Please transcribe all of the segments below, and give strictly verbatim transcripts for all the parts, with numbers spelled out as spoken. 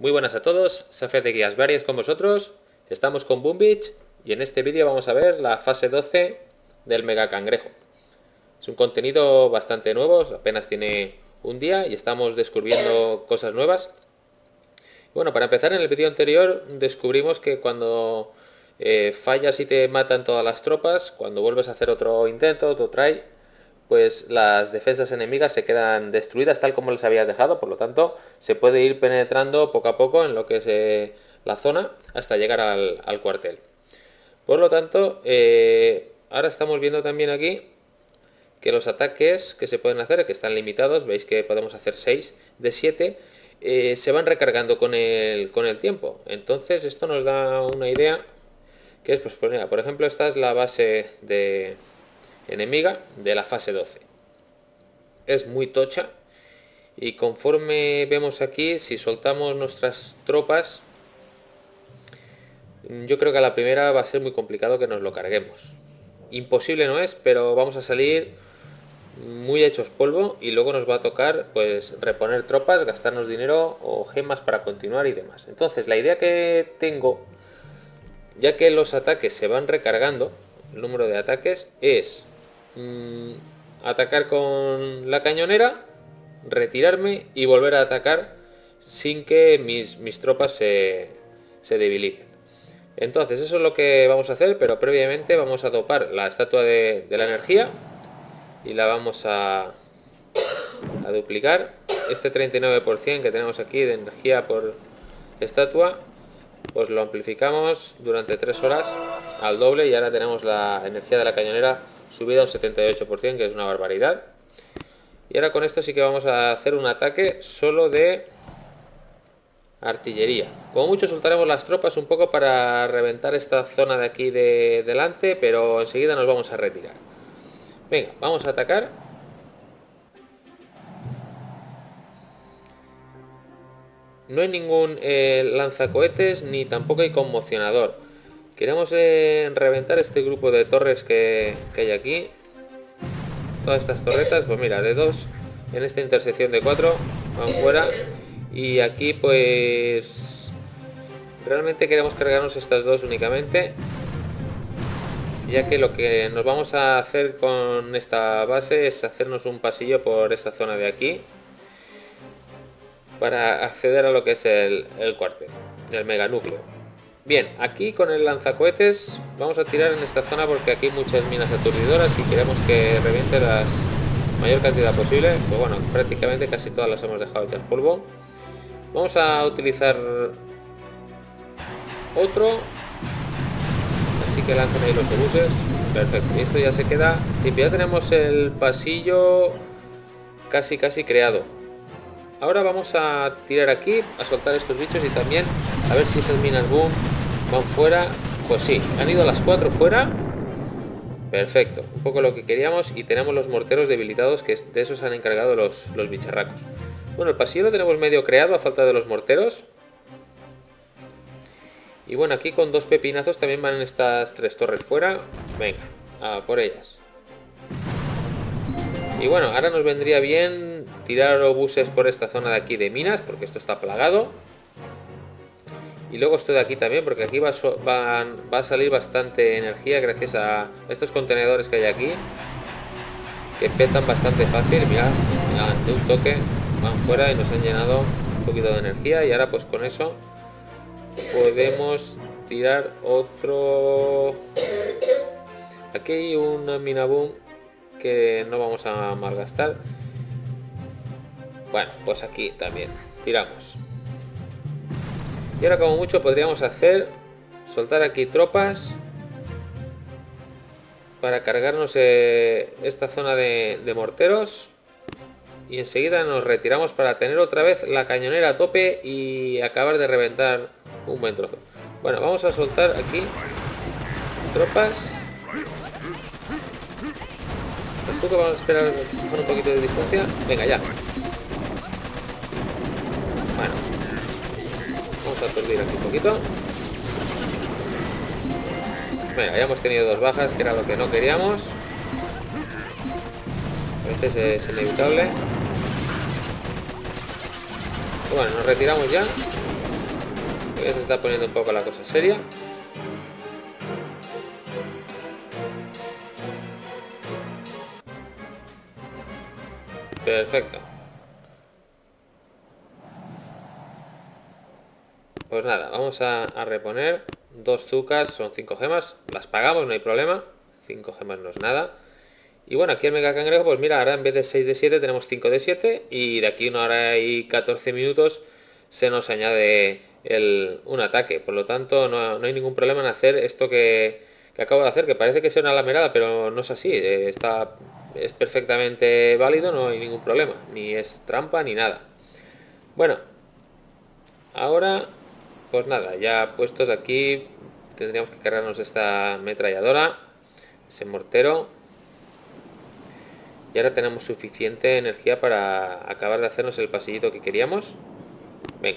Muy buenas a todos, Safed de Guías Varias con vosotros. Estamos con Boom Beach y en este vídeo vamos a ver la fase doce del Mega Cangrejo. Es un contenido bastante nuevo, apenas tiene un día y estamos descubriendo cosas nuevas. Bueno, para empezar, en el vídeo anterior descubrimos que cuando eh, fallas y te matan todas las tropas, cuando vuelves a hacer otro intento, otro try, pues las defensas enemigas se quedan destruidas tal como les habías dejado, por lo tanto se puede ir penetrando poco a poco en lo que es eh, la zona hasta llegar al, al cuartel. Por lo tanto, eh, ahora estamos viendo también aquí que los ataques que se pueden hacer, que están limitados, veis que podemos hacer seis de siete, eh, se van recargando con el, con el tiempo. Entonces esto nos da una idea, que es, pues, pues mira, por ejemplo, esta es la base de enemiga de la fase doce. Es muy tocha y conforme vemos aquí, si soltamos nuestras tropas, yo creo que a la primera va a ser muy complicado que nos lo carguemos. Imposible no es, pero vamos a salir muy hechos polvo y luego nos va a tocar pues reponer tropas, gastarnos dinero o gemas para continuar y demás. Entonces la idea que tengo, ya que los ataques se van recargando, el número de ataques, es mmm, atacar con la cañonera, retirarme y volver a atacar sin que mis, mis tropas se, se debiliten. Entonces eso es lo que vamos a hacer, pero previamente vamos a dopar la estatua de, de la energía y la vamos a, a duplicar. Este treinta y nueve por ciento que tenemos aquí de energía por estatua, pues lo amplificamos durante tres horas al doble y ahora tenemos la energía de la cañonera subida a un setenta y ocho por ciento, que es una barbaridad. Y ahora con esto sí que vamos a hacer un ataque solo de artillería. Como mucho soltaremos las tropas un poco para reventar esta zona de aquí de delante, pero enseguida nos vamos a retirar. Venga, vamos a atacar. No hay ningún eh, lanzacohetes ni tampoco hay conmocionador. Queremos eh, reventar este grupo de torres que, que hay aquí. Todas estas torretas, pues mira, de dos en esta intersección de cuatro van fuera. Y aquí pues realmente queremos cargarnos estas dos únicamente, ya que lo que nos vamos a hacer con esta base es hacernos un pasillo por esta zona de aquí para acceder a lo que es el, el cuartel, el mega núcleo. Bien, aquí con el lanzacohetes vamos a tirar en esta zona porque aquí hay muchas minas aturdidoras y queremos que reviente la mayor cantidad posible. Pues bueno, prácticamente casi todas las hemos dejado hechas polvo. Vamos a utilizar otro, así que lancen ahí los obuses. Perfecto, y esto ya se queda limpio. Ya tenemos el pasillo casi casi creado. Ahora vamos a tirar aquí, a soltar estos bichos y también a ver si esas minas boom van fuera. Pues sí, han ido las cuatro fuera. Perfecto, un poco lo que queríamos. Y tenemos los morteros debilitados, que de esos han encargado los, los bicharracos. Bueno, el pasillo lo tenemos medio creado a falta de los morteros. Y bueno, aquí con dos pepinazos también van estas tres torres fuera. Venga, a por ellas. Y bueno, ahora nos vendría bien tirar obuses por esta zona de aquí de minas, porque esto está plagado. Y luego esto de aquí también, porque aquí va a, so va, va a salir bastante energía gracias a estos contenedores que hay aquí, que petan bastante fácil. Mirad, mirad, de un toque van fuera y nos han llenado un poquito de energía. Y ahora pues con eso podemos tirar otro. Aquí hay una mina boom que no vamos a malgastar. Bueno, pues aquí también tiramos. Y ahora como mucho podríamos hacer soltar aquí tropas para cargarnos eh, esta zona de, de morteros. Y enseguida nos retiramos para tener otra vez la cañonera a tope y acabar de reventar un buen trozo. Bueno, vamos a soltar aquí tropas. Esto que vamos a esperar con un poquito de distancia. Venga, ya. Bueno, vamos a aturdir aquí un poquito. Venga, ya hemos tenido dos bajas, que era lo que no queríamos. A veces es inevitable. Bueno, nos retiramos ya. Ya se está poniendo un poco la cosa seria. Perfecto. Pues nada, vamos a, a reponer dos zucas, son cinco gemas, las pagamos, no hay problema, cinco gemas no es nada. Y bueno, aquí el mega cangrejo, pues mira, ahora en vez de seis de siete tenemos cinco de siete y de aquí una hora y catorce minutos se nos añade el, un ataque, por lo tanto no, no hay ningún problema en hacer esto que, que acabo de hacer, que parece que sea una lamerada, pero no es así, eh, está, es perfectamente válido, no hay ningún problema, ni es trampa ni nada. Bueno, ahora pues nada, ya puestos aquí tendríamos que cargarnos esta ametralladora, ese mortero, y ahora tenemos suficiente energía para acabar de hacernos el pasillito que queríamos. Venga.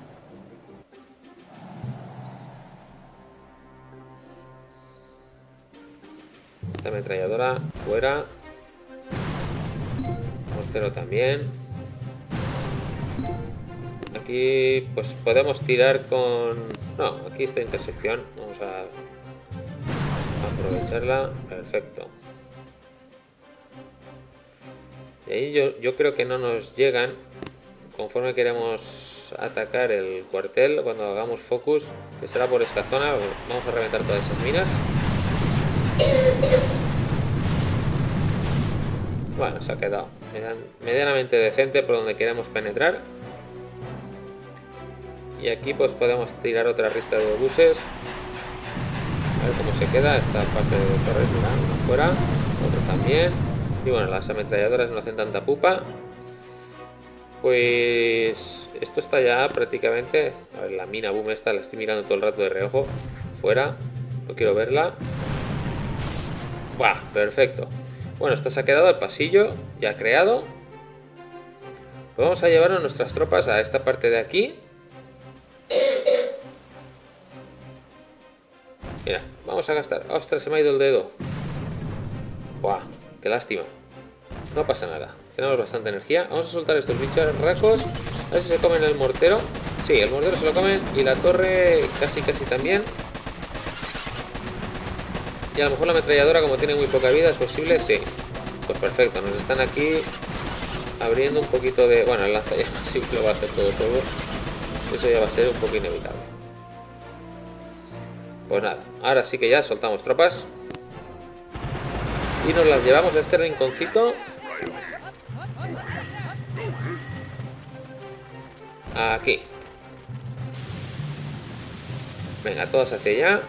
Esta ametralladora fuera, mortero también. Aquí pues podemos tirar con... No, aquí esta intersección, vamos a aprovecharla, perfecto. Y ahí yo, yo creo que no nos llegan, conforme queremos atacar el cuartel, cuando hagamos focus, que será por esta zona, vamos a reventar todas esas minas. Bueno, se ha quedado medianamente decente por donde queremos penetrar. Y aquí pues podemos tirar otra ristra de obuses. A ver cómo se queda esta parte de torre. Una fuera, otro también. Y bueno, las ametralladoras no hacen tanta pupa. Pues esto está ya prácticamente... A ver, la mina boom esta la estoy mirando todo el rato de reojo. Fuera, no quiero verla. ¡Buah! Perfecto. Bueno, esto se ha quedado el pasillo ya creado. Pues vamos a llevar a nuestras tropas a esta parte de aquí. Mira, vamos a gastar... ¡Ostras! Se me ha ido el dedo. ¡Buah! ¡Qué lástima! No pasa nada. Tenemos bastante energía. Vamos a soltar estos bichos racos. A ver si se comen el mortero. Sí, el mortero se lo comen. Y la torre casi casi también. Y a lo mejor la ametralladora, como tiene muy poca vida, es posible. Sí. Pues perfecto. Nos están aquí abriendo un poquito de... Bueno, el lanzallamas sí que lo va a hacer todo todo. Eso ya va a ser un poco inevitable. Pues nada, ahora sí que ya soltamos tropas. Y nos las llevamos a este rinconcito. Aquí. Venga, todos hacia allá.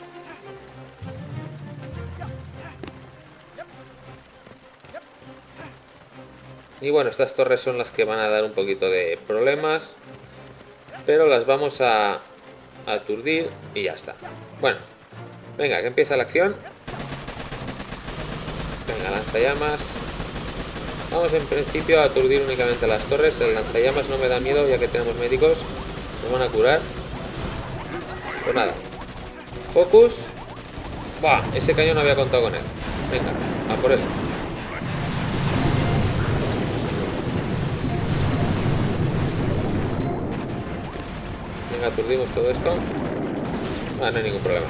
Y bueno, estas torres son las que van a dar un poquito de problemas. Pero las vamos a aturdir y ya está. Bueno, venga, que empieza la acción. Venga, lanzallamas. Vamos en principio a aturdir únicamente las torres. El lanzallamas no me da miedo ya que tenemos médicos. Nos van a curar. Pues nada. Focus. Buah, ese cañón no había contado con él. Venga, a por él. Venga, aturdimos todo esto. Ah, no hay ningún problema.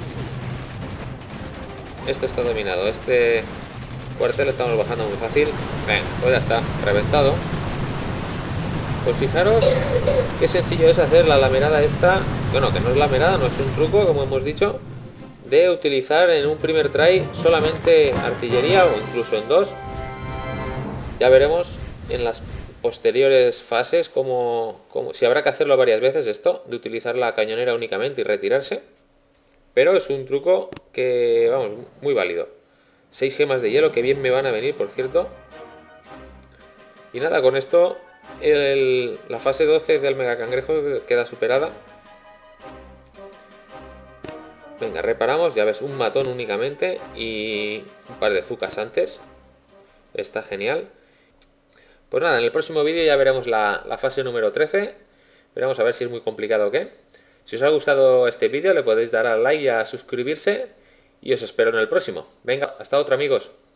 Esto está dominado. Este cuartel estamos bajando muy fácil. Venga, pues ya está, reventado. Pues fijaros qué sencillo es hacer la lamerada esta. Bueno, que no es lamerada, no es un truco, como hemos dicho, de utilizar en un primer try solamente artillería o incluso en dos. Ya veremos en las posteriores fases como, como si habrá que hacerlo varias veces esto, de utilizar la cañonera únicamente y retirarse. Pero es un truco que, vamos, muy válido. Seis gemas de hielo, que bien me van a venir, por cierto. Y nada, con esto el, la fase doce del mega cangrejo queda superada. Venga, reparamos, ya ves, un matón únicamente y un par de zucas antes. Está genial. Pues nada, en el próximo vídeo ya veremos la, la fase número trece. Veremos a ver si es muy complicado o qué. Si os ha gustado este vídeo le podéis dar al like y a suscribirse. Y os espero en el próximo. Venga, hasta otro, amigos.